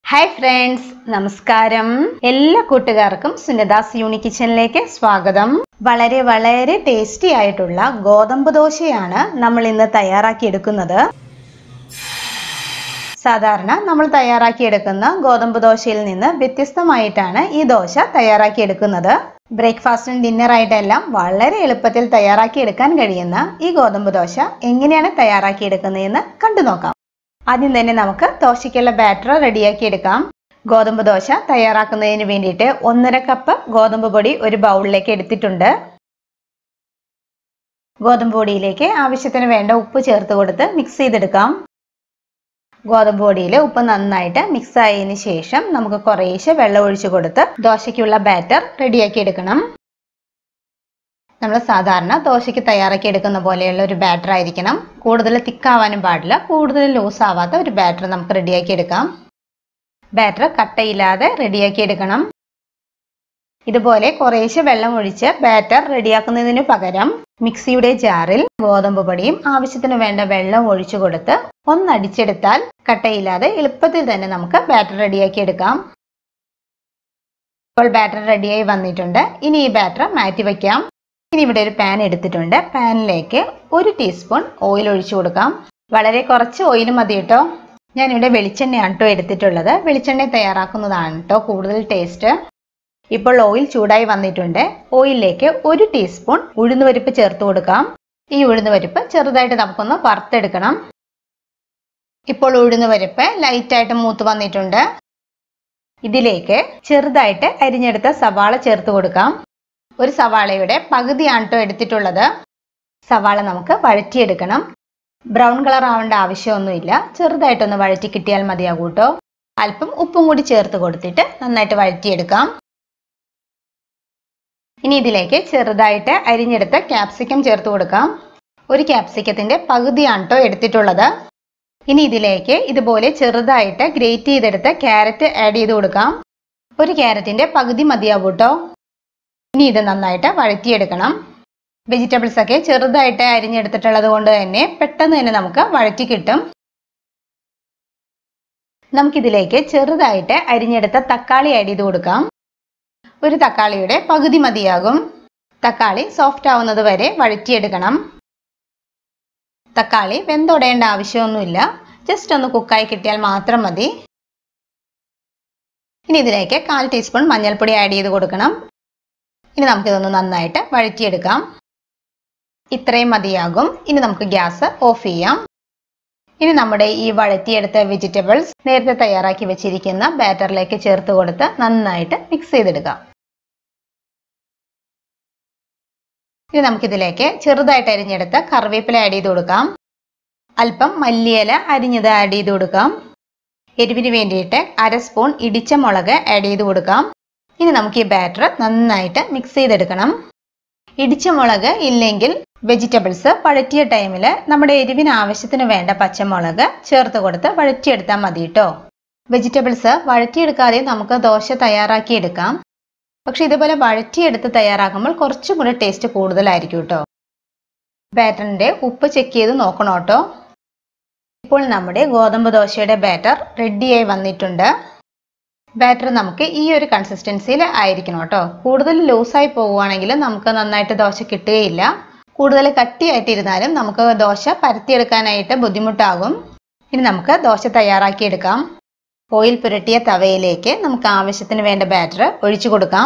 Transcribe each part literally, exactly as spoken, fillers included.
Hi friends, നമസ്കാരം. എല്ലാ കൂട്ടുകാർക്കും സുനിതാസ് യൂണിക് കിച്ചണിലേക്ക് സ്വാഗതം. വളരെ വളരെ ടേസ്റ്റി ആയിട്ടുള്ള ഗോതമ്പ് ദോശയാണ് നമ്മൾ ഇന്ന് തയ്യാറാക്കി എടുക്കുന്നത്. സാധാരണ നമ്മൾ തയ്യാറാക്കി എടുക്കുന്ന ഗോതമ്പ് ദോശയിൽ നിന്ന് വ്യത്യസ്തമായിട്ടാണ് ഈ ദോശ തയ്യാറാക്കി എടുക്കുന്നത്. ബ്രേക്ക്ഫാസ്റ്റും ഡിന്നർ ആയിട്ടെല്ലാം വളരെ എളുപ്പത്തിൽ തയ്യാറാക്കി എടുക്കാൻ കഴിയുന്ന ഈ ഗോതമ്പ് ദോശ എങ്ങനെയാണ് തയ്യാറാക്കി എടുക്കുന്നതെന്ന് കണ്ടു നോക്കാം. ആദ്യം തന്നെ നമുക്ക് ദോശയ്ക്കുള്ള ബാറ്റർ റെഡിയാക്കി എടുക്കാം. ഗോതമ്പ് ദോശ തയ്യാറാക്കുന്നതിന് വേണ്ടിയിട്ട് ഒന്നര കപ്പ് ഗോതമ്പ് പൊടി ഒരു ബൗളിലേക്ക് എടുത്തിട്ടുണ്ട്. ഗോതമ്പ് പൊടിയിലേക്ക് ആവശ്യത്തിന് വേണ്ട ഉപ്പ് ചേർത്ത് കൊടുത്ത് മിക്സ് ചെയ്തെടുക്കാം. ഗോതമ്പ് പൊടിയിൽ ഉപ്പ് നന്നായിട്ട് മിക്സ് ആയതിനു ശേഷം നമുക്ക് കുറേശ്ശെ വെള്ളം ഒഴിച്ചു കൊടുത്ത് ദോശയ്ക്കുള്ള ബാറ്റർ റെഡിയാക്കി എടുക്കണം. നമ്മൾ സാധാരണ ദോശയ്ക്ക് തയ്യാറാക്കി എടുക്കുന്ന പോലെയുള്ള ഒരു ബാറ്റർ ആയിരിക്കണം. കൂടുതൽ തിക്കാവാനും പാടില്ല, കൂടുതൽ ലൂസ് ആവാത്ത ഒരു ബാറ്റർ നമുക്ക് റെഡിയാക്കി എടുക്കാം. ബാറ്റർ കട്ടയില്ലാതെ റെഡിയാക്കി എടുക്കണം. ഇതുപോലെ കുറേശ്ശെ വെള്ളം ഒഴിച്ച് ബാറ്റർ റെഡിയാക്കുന്നതിന് പകരം മിക്സിയുടെ ജാറിൽ ഗോതമ്പ് പൊടിയും ആവശ്യത്തിന് വേണ്ട വെള്ളം ഒഴിച്ചു കൊടുത്ത് ഒന്നടിച്ചെടുത്താൽ കട്ടയില്ലാതെ എളുപ്പത്തിൽ തന്നെ നമുക്ക് ബാറ്റർ റെഡിയാക്കി എടുക്കാം. ഇപ്പോൾ ബാറ്റർ റെഡിയായി വന്നിട്ടുണ്ട്. ഇനി ഈ ബാറ്റർ മാറ്റി വയ്ക്കാം. ഇനി ഇവിടെ ഒരു പാൻ എടുത്തിട്ടുണ്ട്. പാനിലേക്ക് ഒരു ടീസ്പൂൺ ഓയിൽ ഒഴിച്ചു കൊടുക്കാം. വളരെ കുറച്ച് ഓയിൽ മതി കേട്ടോ. ഞാനിവിടെ വെളിച്ചെണ്ണയാണ് കേട്ടോ എടുത്തിട്ടുള്ളത്. വെളിച്ചെണ്ണ തയ്യാറാക്കുന്നതാണ് കേട്ടോ കൂടുതൽ ടേസ്റ്റ്. ഇപ്പോൾ ഓയിൽ ചൂടായി വന്നിട്ടുണ്ട്. ഓയിലിലേക്ക് ഒരു ടീസ്പൂൺ ഉഴുന്നുപരിപ്പ് ചേർത്ത് കൊടുക്കാം. ഈ ഉഴുന്നുപരിപ്പ് ചെറുതായിട്ട് നമുക്കൊന്ന് വറുത്തെടുക്കണം. ഇപ്പോൾ ഉഴുന്നുപരിപ്പ് ലൈറ്റായിട്ട് മൂത്ത് വന്നിട്ടുണ്ട്. ഇതിലേക്ക് ചെറുതായിട്ട് അരിഞ്ഞെടുത്ത സവാള ചേർത്ത് കൊടുക്കാം. ഒരു സവാളയുടെ പകുതിയാണ് കേട്ടോ എടുത്തിട്ടുള്ളത്. സവാള നമുക്ക് വഴറ്റിയെടുക്കണം. ബ്രൗൺ കളർ ആവേണ്ട ആവശ്യമൊന്നുമില്ല, ചെറുതായിട്ടൊന്ന് വഴറ്റി കിട്ടിയാൽ മതിയാകും കേട്ടോ. അല്പം ഉപ്പും കൂടി ചേർത്ത് കൊടുത്തിട്ട് നന്നായിട്ട് വഴറ്റിയെടുക്കാം. ഇനി ഇതിലേക്ക് ചെറുതായിട്ട് അരിഞ്ഞെടുത്ത ക്യാപ്സിക്കം ചേർത്ത് കൊടുക്കാം. ഒരു ക്യാപ്സിക്കത്തിന്റെ പകുതിയാണ് കേട്ടോ എടുത്തിട്ടുള്ളത്. ഇനി ഇതിലേക്ക് ഇതുപോലെ ചെറുതായിട്ട് ഗ്രേറ്റ് ചെയ്തെടുത്ത ക്യാരറ്റ് ആഡ് ചെയ്ത് കൊടുക്കാം. ഒരു ക്യാരറ്റിന്റെ പകുതി മതിയാവും കേട്ടോ. ഇനി ഇത് നന്നായിട്ട് വഴറ്റിയെടുക്കണം. വെജിറ്റബിൾസ് ഒക്കെ ചെറുതായിട്ട് അരിഞ്ഞെടുത്തിട്ടുള്ളത് കൊണ്ട് തന്നെ പെട്ടെന്ന് തന്നെ നമുക്ക് വഴറ്റി കിട്ടും. നമുക്കിതിലേക്ക് ചെറുതായിട്ട് അരിഞ്ഞെടുത്ത തക്കാളി ആഡ് ചെയ്ത് കൊടുക്കാം. ഒരു തക്കാളിയുടെ പകുതി മതിയാകും. തക്കാളി സോഫ്റ്റ് ആവുന്നത് വരെ വഴറ്റിയെടുക്കണം. തക്കാളി വെന്തുടയേണ്ട ആവശ്യമൊന്നുമില്ല, ജസ്റ്റ് ഒന്ന് കുക്കായി കിട്ടിയാൽ മാത്രം മതി. ഇനി ഇതിലേക്ക് കാൽ ടീസ്പൂൺ മഞ്ഞൾപ്പൊടി ആഡ് ചെയ്ത് കൊടുക്കണം. ഇനി നമുക്കിതൊന്ന് നന്നായിട്ട് വഴറ്റിയെടുക്കാം. ഇത്രയും മതിയാകും. ഇനി നമുക്ക് ഗ്യാസ് ഓഫ് ചെയ്യാം. ഇനി നമ്മുടെ ഈ വഴറ്റിയെടുത്ത വെജിറ്റബിൾസ് നേരത്തെ തയ്യാറാക്കി വെച്ചിരിക്കുന്ന ബാറ്ററിലേക്ക് ചേർത്ത് കൊടുത്ത് നന്നായിട്ട് മിക്സ് ചെയ്തെടുക്കാം. ഇനി നമുക്കിതിലേക്ക് ചെറുതായിട്ട് അരിഞ്ഞെടുത്ത കറിവേപ്പില ആഡ് ചെയ്ത് കൊടുക്കാം. അല്പം മല്ലിയില അരിഞ്ഞത് ആഡ് ചെയ്ത് കൊടുക്കാം. എരിവിന് വേണ്ടിയിട്ട് അര സ്പൂൺ ഇടിച്ച മുളക് ആഡ് ചെയ്ത് കൊടുക്കാം. ഇനി നമുക്ക് ഈ ബാറ്റർ നന്നായിട്ട് മിക്സ് ചെയ്തെടുക്കണം. ഇടിച്ച മുളക് ഇല്ലെങ്കിൽ വെജിറ്റബിൾസ് വഴറ്റിയ ടൈമിൽ നമ്മുടെ എരിവിന് ആവശ്യത്തിന് വേണ്ട പച്ചമുളക് ചേർത്ത് കൊടുത്ത് വഴറ്റിയെടുത്താൽ മതി കേട്ടോ. വെജിറ്റബിൾസ് വഴറ്റിയെടുക്കാതെ നമുക്ക് ദോശ തയ്യാറാക്കി എടുക്കാം. പക്ഷെ ഇതുപോലെ വഴറ്റിയെടുത്ത് തയ്യാറാക്കുമ്പോൾ കുറച്ചും കൂടെ ടേസ്റ്റ് കൂടുതലായിരിക്കും കേട്ടോ. ബാറ്ററിന്റെ ഉപ്പ് ചെക്ക് ചെയ്ത് നോക്കണം കേട്ടോ. ഇപ്പോൾ നമ്മുടെ ഗോതമ്പ് ദോശയുടെ ബാറ്റർ റെഡിയായി വന്നിട്ടുണ്ട്. ബാറ്റർ നമുക്ക് ഈ ഒരു കൺസിസ്റ്റൻസിയിൽ ആയിരിക്കണം കേട്ടോ. കൂടുതൽ ലൂസായി പോവുകയാണെങ്കിൽ നമുക്ക് നന്നായിട്ട് ദോശ കിട്ടുകയില്ല. കൂടുതൽ കട്ടിയായിട്ടിരുന്നാലും നമുക്ക് ദോശ പരത്തിയെടുക്കാനായിട്ട് ബുദ്ധിമുട്ടാകും. ഇനി നമുക്ക് ദോശ തയ്യാറാക്കിയെടുക്കാം. ഓയിൽ പുരട്ടിയ തവയിലേക്ക് നമുക്ക് ആവശ്യത്തിന് വേണ്ട ബാറ്റർ ഒഴിച്ചു കൊടുക്കാം.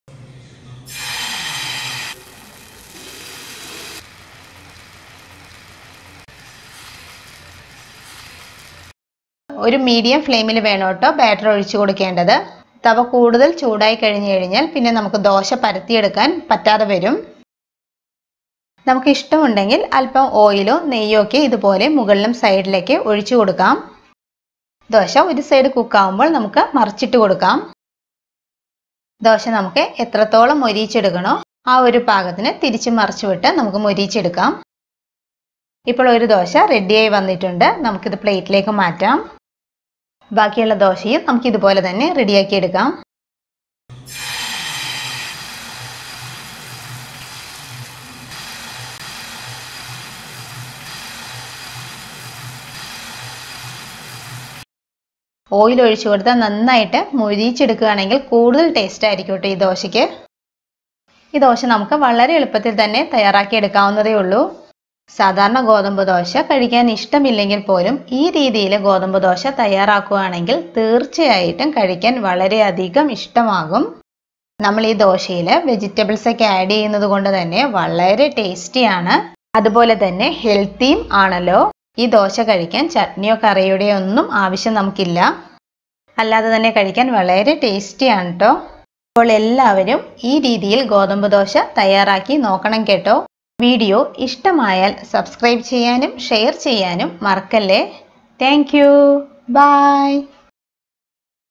ഒരു മീഡിയം ഫ്ലെയിമിൽ വേണം കേട്ടോ ബാറ്റർ ഒഴിച്ചു കൊടുക്കേണ്ടത്. തവ കൂടുതൽ ചൂടായി കഴിഞ്ഞു കഴിഞ്ഞാൽ പിന്നെ നമുക്ക് ദോശ പരത്തിയെടുക്കാൻ പറ്റാതെ വരും. നമുക്ക് ഇഷ്ടമുണ്ടെങ്കിൽ അല്പം ഓയിലോ നെയ്യോ ഒക്കെ ഇതുപോലെ മുകളിലും സൈഡിലേക്ക് ഒഴിച്ചു കൊടുക്കാം. ദോശ ഒരു സൈഡ് കുക്കാവുമ്പോൾ നമുക്ക് മറിച്ചിട്ട് കൊടുക്കാം. ദോശ നമുക്ക് എത്രത്തോളം മൊരിയിച്ചെടുക്കണോ ആ ഒരു പാകത്തിന് തിരിച്ച് മറിച്ചു വിട്ട് നമുക്ക് മൊരിയിച്ചെടുക്കാം. ഇപ്പോൾ ഒരു ദോശ റെഡിയായി വന്നിട്ടുണ്ട്. നമുക്കിത് പ്ലേറ്റിലേക്ക് മാറ്റാം. ബാക്കിയുള്ള ദോശയും നമുക്ക് ഇതുപോലെ തന്നെ റെഡിയാക്കി എടുക്കാം. ഓയിൽ ഒഴിച്ചു കൊടുത്താൽ നന്നായിട്ട് മൊരിച്ചെടുക്കുകയാണെങ്കിൽ കൂടുതൽ ടേസ്റ്റ് ആയിരിക്കും കേട്ടോ ഈ ദോശയ്ക്ക്. ഈ ദോശ നമുക്ക് വളരെ എളുപ്പത്തിൽ തന്നെ തയ്യാറാക്കി എടുക്കാവുന്നതേ ഉള്ളൂ. സാധാരണ ഗോതമ്പ് ദോശ കഴിക്കാൻ ഇഷ്ടമില്ലെങ്കിൽ പോലും ഈ രീതിയിൽ ഗോതമ്പ് ദോശ തയ്യാറാക്കുകയാണെങ്കിൽ തീർച്ചയായിട്ടും കഴിക്കാൻ വളരെയധികം ഇഷ്ടമാകും. നമ്മൾ ഈ ദോശയിൽ വെജിറ്റബിൾസ് ഒക്കെ ആഡ് ചെയ്യുന്നത് കൊണ്ട് തന്നെ വളരെ ടേസ്റ്റിയാണ്. അതുപോലെ തന്നെ ഹെൽത്തിയും ആണല്ലോ. ഈ ദോശ കഴിക്കാൻ ചട്നിയോ കറിയുടെയോ ഒന്നും ആവശ്യം നമുക്കില്ല. അല്ലാതെ തന്നെ കഴിക്കാൻ വളരെ ടേസ്റ്റിയാണ് കേട്ടോ. അപ്പോൾ എല്ലാവരും ഈ രീതിയിൽ ഗോതമ്പ് ദോശ തയ്യാറാക്കി നോക്കണം കേട്ടോ. വീഡിയോ ഇഷ്ടമായാൽ സബ്സ്ക്രൈബ് ചെയ്യാനും ഷെയർ ചെയ്യാനും മറക്കല്ലേ. Thank you. ബൈ.